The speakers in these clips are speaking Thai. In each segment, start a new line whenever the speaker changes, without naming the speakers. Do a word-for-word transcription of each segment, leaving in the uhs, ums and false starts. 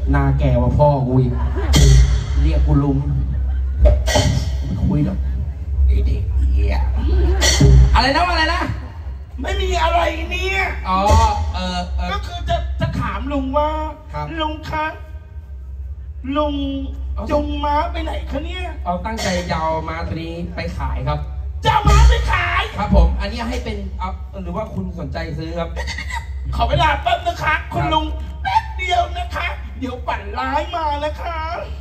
นาแก่กว่าพ่อกูอีกเรียกกูลุงคุยหรอกไอ้เด็กเหี้ยอะไรนะอะไรนะ
ไม่มีอะไรเนี่ย
อ๋อเออ
ก็คือจะจะถามลุงว่าลุงคะลุงจุงม้าไปไหนคะเนี่ย
เอาตั้งใจยาวม้าตัวนี้ไปขายครับ
จะม้าไปขาย
ครับผมอันนี้ให้เป็นเอาหรือว่าคุณสนใจซื้อครับ
ขอเวลาแป๊บนะคะคุณลุงแป๊บเดียวนะคะเดี๋ยวปั่นร้ายมานะคะ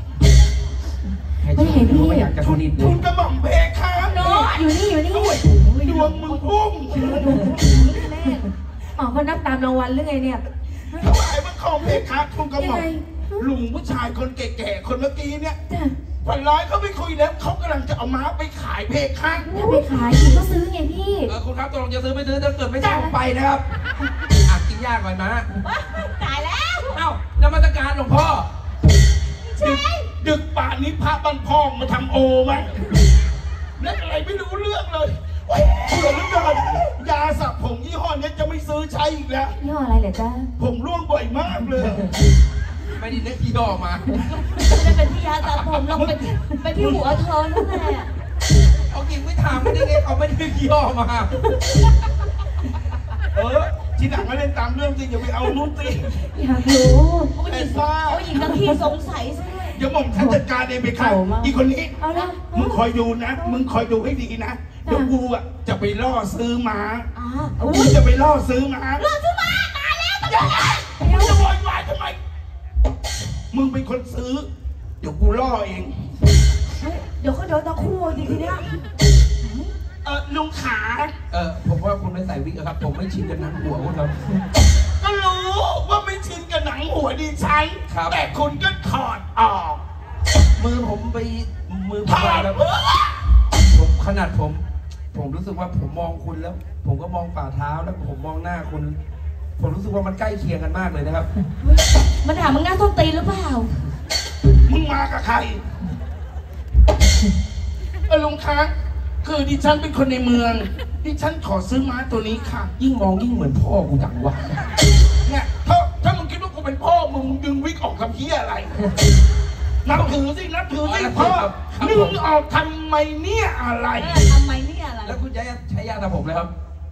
ไม่เห็นพี่ไม่อยากจะทุนิดเลย
คุณกระหม่อมเพคะ
เนาะอยู่นี่อยู่นี่
ดวงมึงพุ่ง
ดวงแน่อ๋อเขานับตามรางวัลหรือไงเนี่ย
ถวายบังคมเพคะคุณกระหม่อมลุงผู้ชายคนแก่ๆคนเมื่อกี้เนี่ยปั่นร้ายเขาไปคุยแล้วเขากำลังจะเอาม้าไปขายเพคะ
จะไปขายพี่ก็ซื้อไงพี่
เออคุณครับตกลงจะซื้อไม่ซื้อถ้าเกิดไม่ซื้อไปนะครับอ่ะกินยากก่อนนะ
ตายแล้ว
เอ้านมัสการหลวงพ่อ
ดึกป่านนี้พระบ้านพ่อมาทำโอไหมเล่นอะไรไม่รู้เรื่องเลยเบื่อเหลือเกินยาสระผมยี่ห้อนี้จะไม่ซื้อใช้อีกแล้ว
ยี่ห้ออะไรเหรอจ๊ะ
ผมร่วงบ่อยมากเลย
ไม่ได้เลือกยี่ห้อมา
ไม่ได้เป็นที่ยาสระผมลงไปไปที่หัวเธอนั่นแหละ
เอากินไม่ถามไม่ได้ไงเขาไม่ได้เลือกยี่ห้อมา
เออทีหลังมาเล่นตามเรื่องจริงอย่าไปเอานุ่นสิ
อยากรู้
ไอ้ซ่า
โอ้ยหญิงทั้งที่สงสัยซะด้วย
เดี๋ยวหม่อมฉันจัดการเองไปค่ะอีคนนี้
เอาละ
มึงคอยดูนะมึงคอยดูให้ดีนะเดี๋ยวกูอ่ะจะไปล่อซื้อม้ากูจะไปล่อซื้อม้า
ล่อซื้อม้ามาแล้วตำรวจ
มึงจะโวยวายทำไมมึงเป็นคนซื้อเดี๋ยวกูล่อเอง
เดี๋ยวเขาเดี๋ยวตะคู่จริงๆเนี่ย
เออลุงขา
เออผมว่าคุณไม่ใส่วิกครับผมไม่ชินกับหนังหัวคุณครับ
ก็รู้ว่าไม่ชินกับหนังหัวดิฉันแต่คุณก็ถอดออก
มือผมไปมือ
ถอดแล้ว
ผมขนาดผมผมรู้สึกว่าผมมองคุณแล้วผมก็มองฝ่าเท้าแล้วผมมองหน้าคุณผมรู้สึกว่ามันใกล้เคียงกันมากเลยนะครับ
มันถามมึงหน้าต้นตีนหรือเปล่า
มึงมากับใครเออลุงคะคือดิฉันเป็นคนในเมืองดิฉันขอซื้อม้าตัวนี้ค่ะ
ยิ่งมองยิ่งเหมือนพ่อกูจังวะ
เนี่ยถ้าถ้ามึงคิดว่ากูเป็นพ่อมึงดึงวิกออกกับพี่อะไรนับถือสินับถือสิพ่อดึงออกทำไมเนี่ยอะไร
ทำไมเนี่ยอะไร
แล้วคุณใช้ใช้ยาทำผมเลยครับ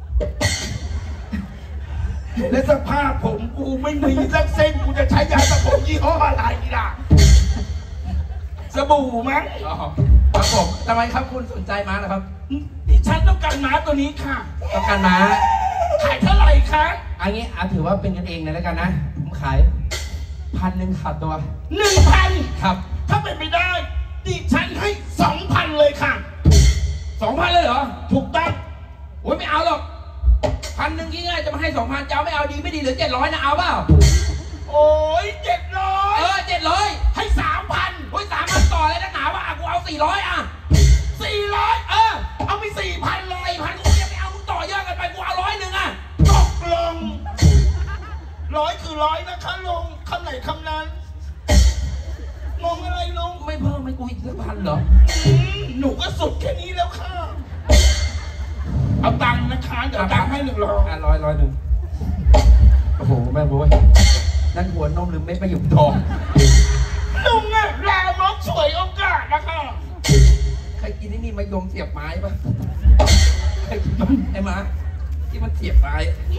และสภาพผมกูไม่มีสักเส้นกูจะใช้ยาสระผมยี่ห้ออะไรล่ะสบู่มั้ง
ครับผมทำไมครับคุณสนใจม้านะครับ
ดิฉันต้องการม้าตัวนี้ค่ะ
ต้องการม้า
ขายเท่าไหร่คะ
อันนี้อาถือว่าเป็นกันเองเลยแล้วกันนะผมขายพันหนึ่งขาดตัว
หนึ่งพัน
ครับ
ถ้าเป็นไปได้ดิฉันให้สองพันเลยค่ะ
สองพันเลยเหรอ
ถูกต้อง
โอ้ยไม่เอาหรอกพันหนึ่งง่ายๆจะมาให้สองพันเจ้าไม่เอาดีไม่ดีเหลือเจ็ดร้อยนะเอาเปล่า
โอ้ยเจ็ดร้อย
เออเจ็ดร้อย
ให้สามพัน
โอ้ยสามพันต่อเลยนะหนาว่ากูเอาสี่ร้อยอ่ะ
สี่ร้อย
เออ
เอาไปสี่พันเลย
สี่พันกูยังไม่เอามึงต่อเยอะกันไปกูเอาร้อยหนึ่งอ่ะ
ตกลงร้อยคือร้อยนะคะลุงคำไหนคำนั้นงงอะไรลุง
ไม่เพิ่มไม่กูอีกสักพันเหรอ
หนูก็สุดแค่นี้แล้วค่ะเอาตังค์นะคะเดี๋ยวตังค์ให้หนึ่งร้อย
อ่ะร้อยร้อยหนึ่งโอ้โหแม่โว้ยนั่นหัวนมหรือไม่ประยุกต์ทอง
ลุงอะลามกสวยโอกาสนะคะ
ใครกินนี่นี่มายมเสียบไม้ปะใครกินไอ้ม้าที่มันเสียบไม้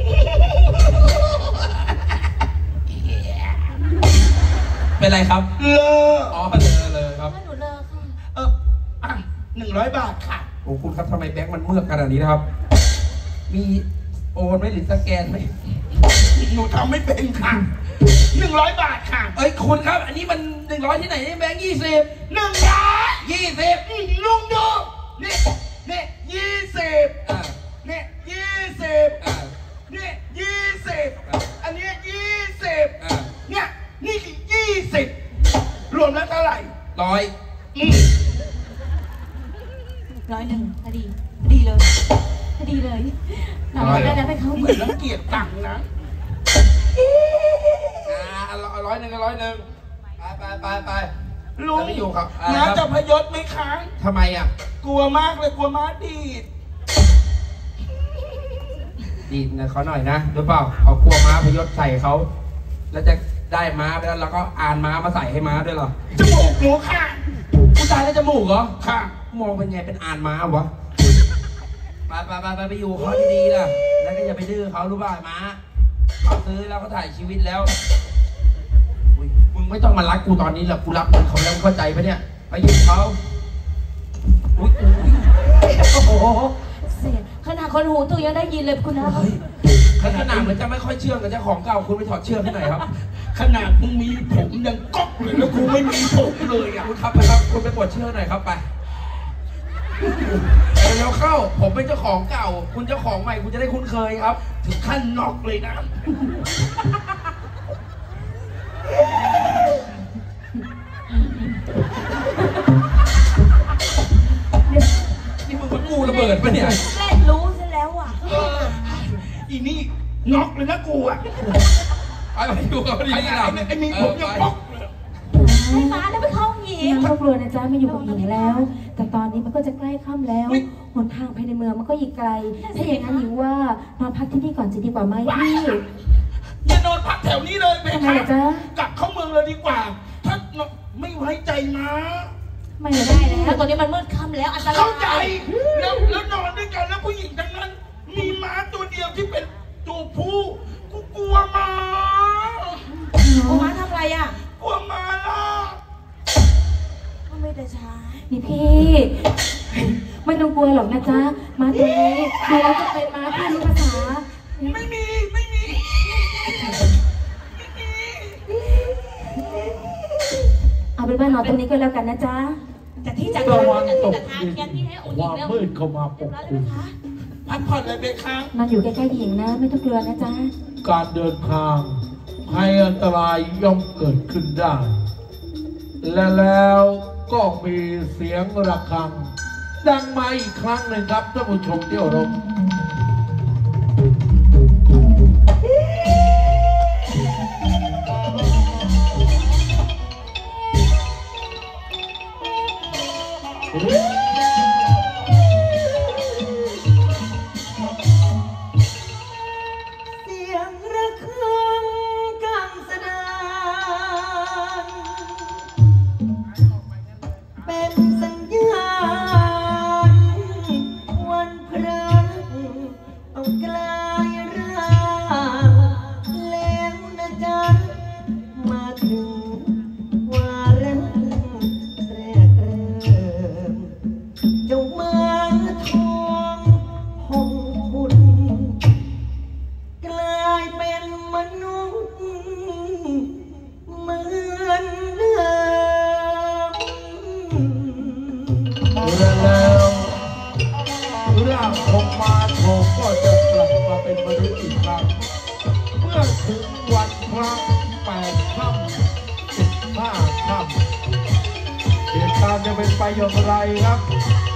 เป็นไรครับ
เลอ
อ๋อเลอเลยครับ
หนูเลอค่ะ
เอออ่ะหนึ่งร้อยบาทค่ะ
โอ้คุณครับทำไมแบงค์มันเมือกขนาดนี้นะครับมีโอนไหมหรือสแกนไหม
หนูทำไม่เป็นค่ะหนึ่งร้อยบาทค่ะ
เอ้ยคุณครับอันนี้มันหนึ่งร้อยที่ไหนแบงค์ยี่สิบ
หนึ่งร้อย
ยี่สิบ
ลุงดูนี่นี่ยี่สิบนี่ยี่สิบนี่ยี่สิบอันนี้ยี่สิบเนี่ยนี่คือยี่สิบรวมแล้วเท่าไหร่
ร้อย
ร้อยหนึ่งพอดีพอดีเลยพอดีเลยหน่อยได้แล้วไปเขา
เหมือนรังเกียจตังนะ
อ่าร้อยหนึ่งร้อยหนึ่งไปไปไปไป
ลุง
ไม่อยู่ครับ
น้าจะพยศไหมคะ
ทำไมอ่ะ
กลัวมากเลยกลัวม้าดีด
ดีดนะเขาหน่อยนะหรือเปล่าเอากลัวม้าพยศใส่เขาแล้วจะได้ม้าไปแล้วเราก็อ่านม้ามาใส่ให้ม้าด้วยเหรอ
จมูกหนูค่ะ
ผู้ชายแล้วจมูกเหรอ
ค่ะ
มองเป็นไงเป็นอ่านม้าวะไปไปไปไปไปอยู่เขาดีๆล่ะแล้วก็อย่าไปดื้อเขารู้ป่ะม้าเขาซื้อแล้วก็ถ่ายชีวิตแล้วอุ๊ยมึงไม่ต้องมารักกูตอนนี้หรอกกูรักมึงเขาแล้วเข้าใจปะเนี่ยไปยิงเขาอุ้ยโอ้โห
เสียขนาดคนหูตัวยังได้ยินเลยคุณนะ
เฮ้ยขนาดมันจะไม่ค่อยเชื่องกับเจ้าของเก่าคุณไปถอดเชือกให้หน่อยครับ
ขนาดมึงมีผมยังก๊อกเลยแล้วกูไม่มีผมเลยอ่ะ
คุณครับไปครับคุณไปปลดเชือกหน่อยครับไปเร็วเข้าผมเป็นเจ้าของเก่า คุณเจ้าของใหม่คุณจะได้คุ้นเคยครับ
ถึงขั้นน็อกเลยนะ
นี่มึงเป็นงูระเบิดปะเนี่ย
เล่นรู้ซะแล้วอ่ะ
อีนี่น็อกเลยนะกูอ่ะ
ไปไปดูเขาดี
ไอ้
ๆ
ไอ้
เรา
ไอ้มีผมยังก๊อกเลย
ไม่มาแล้วไปเข้าหญิง
ยังครอบครัวนะจ๊ะมาอยู่กับหญิงแล้ว แต่ตอนนี้มันก็จะใกล้ค่ำแล้วหนทางภายในเมืองมันก็อีกไกล ถ้าอย่างนั้นหญิงว่านอนพักที่นี่ก่อนจะดีกว่าไหมพี่
อย่านอนพักแถวนี้เลยเพ
ทำไม
คะ
ล่ะจ๊ะ
กลับเข้าเมืองเลยดีกว่า ถ้าไม่ไว้ใจนะ
ไม่ได้
ได้แล้วตอนนี้มันมืดค่ำแล้วอันตราย
เข้าใจแล้วแล้วนอนด้วยกันแล้วผู้หญิงทั้งนั้น มีม้าตัวเดียวที่เป็นตัวผู้กูกลัวม้า
คุณม้าทำอะไรอ่ะ
กลัวม้าล่ะ
ก็ไม่แต่ช้า
นี่พี่ ไม่ต้องกลัวหรอกนะจ๊ะมาตัวนี้ดูแล้วจะเป็นม้าพี่รู้ภาษา
ไม่มีไม่มี
เอาเป็นว่านอนตรงนี้ก็แล้วกันนะจ๊ะ
แต่ที่จะ
ตะวันตก
ทาง
ดิน
แกนที่ให้องค์
ค
หญิ
วาง ม
แล้ว
มืดเข้ามาปกคลุม
พักผ่อนเลยเพคะ
นอนอยู่ใกล้ๆหญิงนะ ไม่ต้องกลัวนะจ๊ะ
การเดินทางภัยอันตรายย่อมเกิดขึ้นได้ และแล้วก็มีเสียงระฆัง ดังมาอีกครั้งหนึ่งครับท่านผู้ชมที่เคารพ
เสียงระฆังกังสดานเป็นสัญญาณวันพระต้องกลายร่างแล้วนะจ๊ะมาถึงวาระแรกเริ่มเจ้ามาทองหงหุ่น กลายเป็นมนุษย์เหมือนเดิม
และแล้วร่างของมาโชก็จะกลับมาเป็นมนุษย์อีกครั้งเมื่อถึงวันพระแปดค่ำสิบห้าค่ำเหตุการณ์จะเป็นไปอย่างไรครับ